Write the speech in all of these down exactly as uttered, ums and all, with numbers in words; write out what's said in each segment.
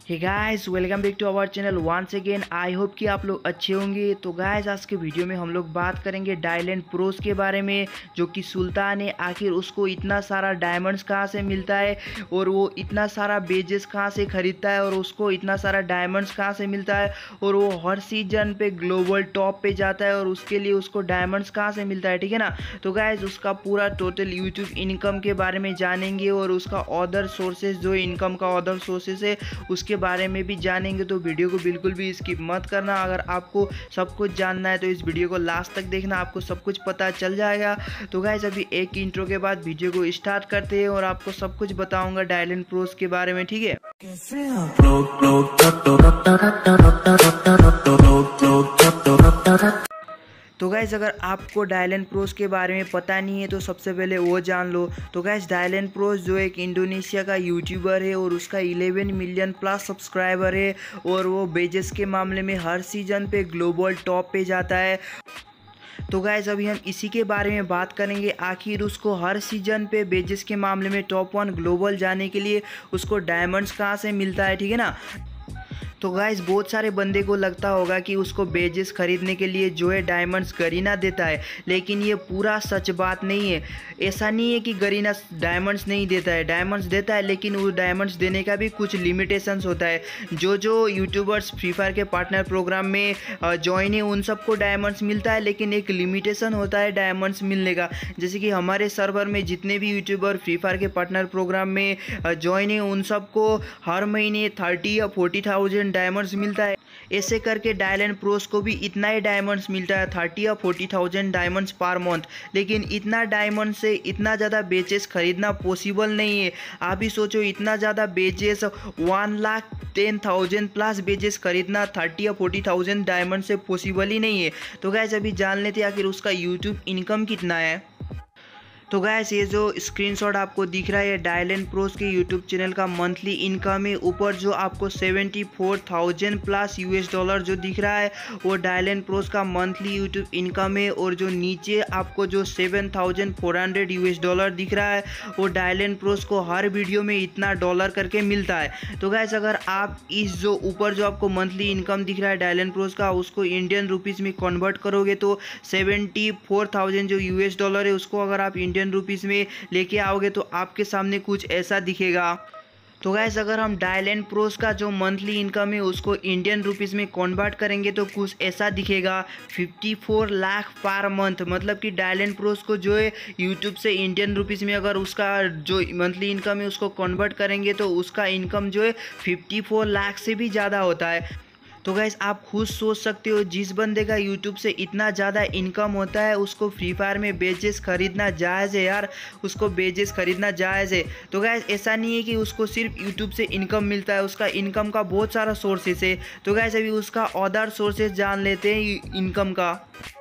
Hey guys, welcome back to our channel once again. I hope कि आप लोग अच्छे होंगे। तो गाइस, आज के वीडियो में हम लोग बात करेंगे डायलैंड प्रोस के बारे में, जो कि सुल्तान है। आखिर उसको इतना सारा डायमंड्स कहाँ से मिलता है और वो इतना सारा बेजेस कहाँ से खरीदता है और उसको इतना सारा डायमंड्स कहाँ से मिलता है और वो हर सीजन पे ग्लोबल टॉप पे जाता है और उसके लिए उसको डायमंड्स कहाँ से मिलता है, ठीक है ना। तो गाइस, उसका पूरा टोटल यूट्यूब इनकम के बारे में जानेंगे और उसका अदर सोर्सेज, जो इनकम का अदर सोर्सेज है उसके बारे में भी जानेंगे। तो वीडियो को बिल्कुल भी स्किप मत करना। अगर आपको सब कुछ जानना है तो इस वीडियो को लास्ट तक देखना, आपको सब कुछ पता चल जाएगा। तो गाइस, अभी एक इंट्रो के बाद वीडियो को स्टार्ट करते हैं और आपको सब कुछ बताऊंगा डायलैंड प्रोस के बारे में, ठीक है। तो गाइस, अगर आपको डायलैंड प्रोस के बारे में पता नहीं है तो सबसे पहले वो जान लो। तो गाइस, डायलैंड प्रोस जो एक इंडोनेशिया का यूट्यूबर है और उसका ग्यारह मिलियन प्लस सब्सक्राइबर है और वो बेजेस के मामले में हर सीजन पे ग्लोबल टॉप पे जाता है। तो गाइस, अभी हम इसी के बारे में बात करेंगे। आखिर उसको हर सीजन पे बेजेस के मामले में टॉप वन ग्लोबल जाने के लिए उसको डायमंड्स कहाँ से मिलता है, ठीक है ना। तो गाइस, बहुत सारे बंदे को लगता होगा कि उसको बेजेस खरीदने के लिए जो है डायमंड्स गरीना देता है, लेकिन ये पूरा सच बात नहीं है। ऐसा नहीं है कि गरीना डायमंड्स नहीं देता है, डायमंड्स देता है, लेकिन वो डायमंड्स देने का भी कुछ लिमिटेशंस होता है। जो जो यूट्यूबर्स फ्री फायर के पार्टनर प्रोग्राम में ज्वाइन है उन सबको डायमंड्स मिलता है, लेकिन एक लिमिटेशन होता है डायमंड्स मिलने का। जैसे कि हमारे सर्वर में जितने भी यूट्यूबर फ्री फायर के पार्टनर प्रोग्राम में ज्वाइन है उन सबको हर महीने थर्टी या फोर्टी थाउजेंड डायमंड्स मिलता है। ऐसे करके डायलैंड प्रोस को भी इतना ही डायमंड्स मिलता है, थर्टी या forty thousand diamonds per month. लेकिन इतना डायमंड से इतना ज़्यादा बेचेस खरीदना पॉसिबल नहीं है। आप ही सोचो, इतना ज़्यादा badges one lakh ten thousand plus badges खरीदना थर्टी या फोर्टी थाउजेंड डायमंड से पॉसिबल ही नहीं है। तो गाइस, अभी जान लेते आखिर उसका यूट्यूब इनकम कितना है। तो गाइस, ये जो स्क्रीनशॉट आपको दिख रहा है डायलैंड प्रोस के यूट्यूब चैनल का मंथली इनकम है। ऊपर जो आपको seventy four thousand plus US dollar जो दिख रहा है वो डायलैंड प्रोस का मंथली यूट्यूब इनकम है, और जो नीचे आपको जो seven thousand four hundred US dollar दिख रहा है वो डायलैंड प्रोस को हर वीडियो में इतना डॉलर करके मिलता है। तो गाइस, अगर आप इस जो ऊपर जो आपको मंथली इनकम दिख रहा है डायलैंड प्रोस का उसको इंडियन रुपीज़ में कन्वर्ट करोगे तो सेवेंटी फोर थाउजेंड जो यूएस डॉलर है उसको अगर आप इंडियन रुपीस में लेके आओगे तो आपके सामने कुछ ऐसा दिखेगा। तो गाइस, अगर हम डायलैंड प्रोस का जो मंथली इनकम है उसको इंडियन रुपीस में कन्वर्ट करेंगे तो कुछ ऐसा दिखेगा, fifty four lakh per month. मतलब कि डायलैंड प्रोस को जो है यूट्यूब से इंडियन रुपीस में अगर उसका जो मंथली इनकम है उसको कन्वर्ट करेंगे तो उसका इनकम जो है फिफ्टी फोर लाख से भी ज़्यादा होता है। तो गाइस, आप खुद सोच सकते हो, जिस बंदे का यूट्यूब से इतना ज़्यादा इनकम होता है उसको फ्री फायर में बेजेस खरीदना जायज़ है यार, उसको बेजेस खरीदना जायज़ है। तो गाइस, ऐसा नहीं है कि उसको सिर्फ यूट्यूब से इनकम मिलता है, उसका इनकम का बहुत सारा सोर्सेस है। तो गाइस, अभी उसका अदर सोर्सेस जान लेते हैं इनकम का।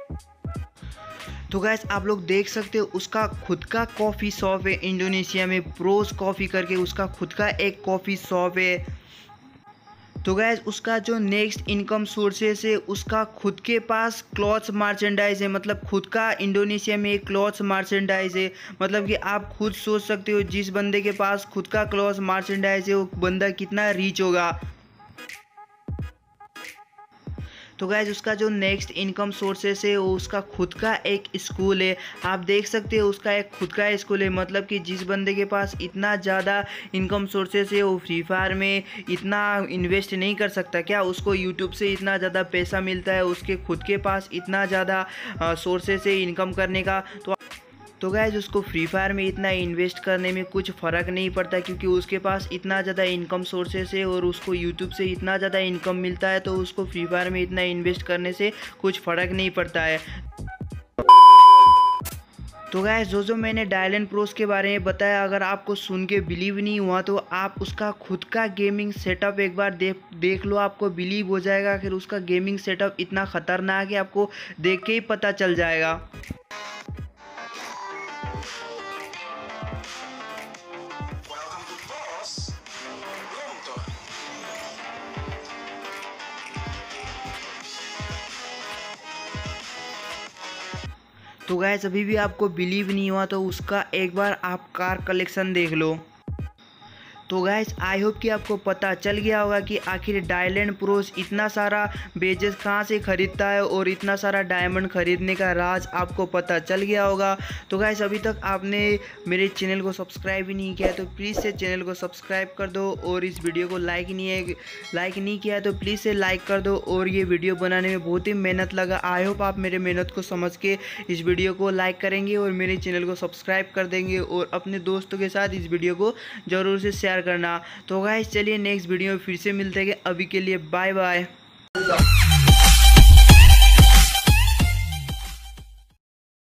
तो गाइस, आप लोग देख सकते हो उसका खुद का कॉफ़ी शॉप है इंडोनेशिया में, प्रोस कॉफ़ी करके उसका खुद का एक कॉफ़ी शॉप है। तो गैस, उसका जो नेक्स्ट इनकम सोर्सेस है उसका खुद के पास क्लॉथ्स मर्चेंडाइज है, मतलब खुद का इंडोनेशिया में एक क्लॉथ्स मर्चेंडाइज है। मतलब कि आप खुद सोच सकते हो, जिस बंदे के पास खुद का क्लॉथ्स मर्चेंडाइज है वो बंदा कितना रीच होगा। तो गाइज, उसका जो नेक्स्ट इनकम सोर्सेस है वो उसका खुद का एक स्कूल है। आप देख सकते हो उसका एक खुद का स्कूल है। मतलब कि जिस बंदे के पास इतना ज़्यादा इनकम सोर्सेस है वो फ्री फायर में इतना इन्वेस्ट नहीं कर सकता क्या, उसको यूट्यूब से इतना ज़्यादा पैसा मिलता है, उसके खुद के पास इतना ज़्यादा सोर्सेस है इनकम करने का। तो तो गाइज, उसको फ्री फायर में इतना इन्वेस्ट करने में कुछ फ़र्क नहीं पड़ता, क्योंकि उसके पास इतना ज़्यादा इनकम सोर्सेस है और उसको यूट्यूब से इतना ज़्यादा इनकम मिलता है, तो उसको फ्री फायर में इतना इन्वेस्ट करने से कुछ फ़र्क नहीं पड़ता है। तो गाइस, जो जो मैंने डायलैंड प्रोस के बारे में बताया, अगर आपको सुन के बिलीव नहीं हुआ तो आप उसका खुद का गेमिंग सेटअप एक बार देख देख लो, आपको बिलीव हो जाएगा। फिर उसका गेमिंग सेटअप इतना ख़तरनाक है, आपको देख के ही पता चल जाएगा। तो गाइस, अभी भी आपको बिलीव नहीं हुआ तो उसका एक बार आप कार कलेक्शन देख लो। तो गाइस आई होप कि आपको पता चल गया होगा कि आखिर डायलैंड प्रोस इतना सारा बेजेस कहाँ से खरीदता है और इतना सारा डायमंड खरीदने का राज आपको पता चल गया होगा। तो गाइस अभी तक आपने मेरे चैनल को सब्सक्राइब ही नहीं किया तो प्लीज़ से चैनल को सब्सक्राइब कर दो, और इस वीडियो को लाइक नहीं है लाइक नहीं किया है तो प्लीज़ से लाइक कर दो। और ये वीडियो बनाने में बहुत ही मेहनत लगा, आई होप आप मेरे मेहनत को समझ के इस वीडियो को लाइक करेंगे और मेरे चैनल को सब्सक्राइब कर देंगे और अपने दोस्तों के साथ इस वीडियो को ज़रूर से शेयर करना। तो गाइस चलिए नेक्स्ट वीडियो में फिर से मिलते हैं, अभी के लिए बाय बाय।